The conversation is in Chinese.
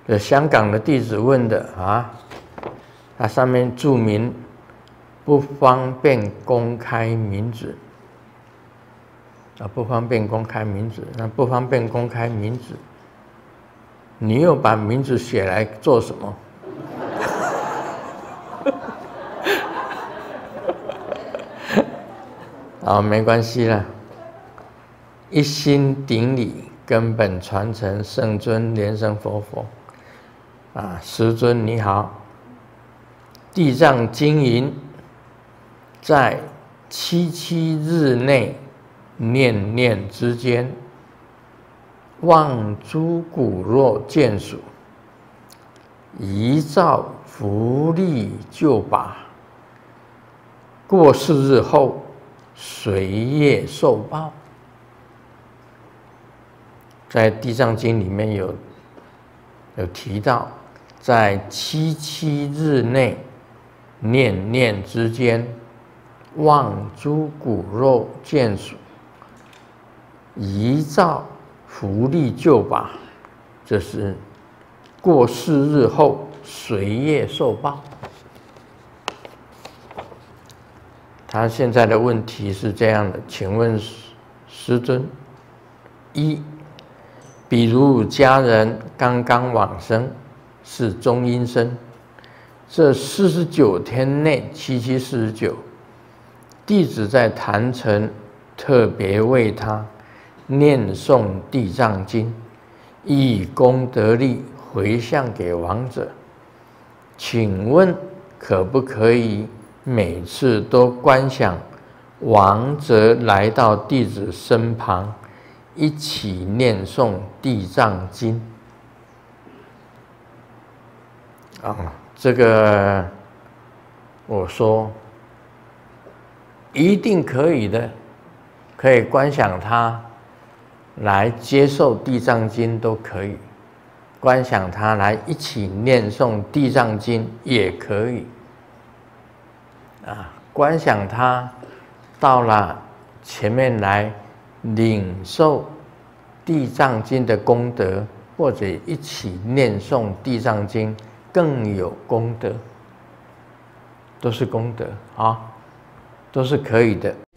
这香港的弟子问的啊，它上面注明不方便公开名字啊，不方便公开名字，那不方便公开名字，你又把名字写来做什么？啊，没关系啦，一心顶礼，根本传承圣尊莲生活佛。啊，师尊你好，地藏经营在7日内念念之间，望诸骨肉见属，遗照福利救拔，过4日后随业受报。在《地藏经》里面有提到，在7日内念念之间，望诸骨肉见属，遗照福利救拔，这是过4日后随业受报。他现在的问题是这样的，请问师尊：一，比如家人刚刚往生，是中阴身，这49天内7749，弟子在坛城特别为他念诵地藏经，以功德力回向给亡者。请问可不可以每次都观想亡者来到弟子身旁，一起念诵地藏经？这个我说一定可以的，可以观想他来接受地藏经都可以，观想他来一起念诵地藏经也可以。观想他到了前面来领受地藏经的功德，或者一起念诵地藏经更有功德，都是功德啊，都是可以的。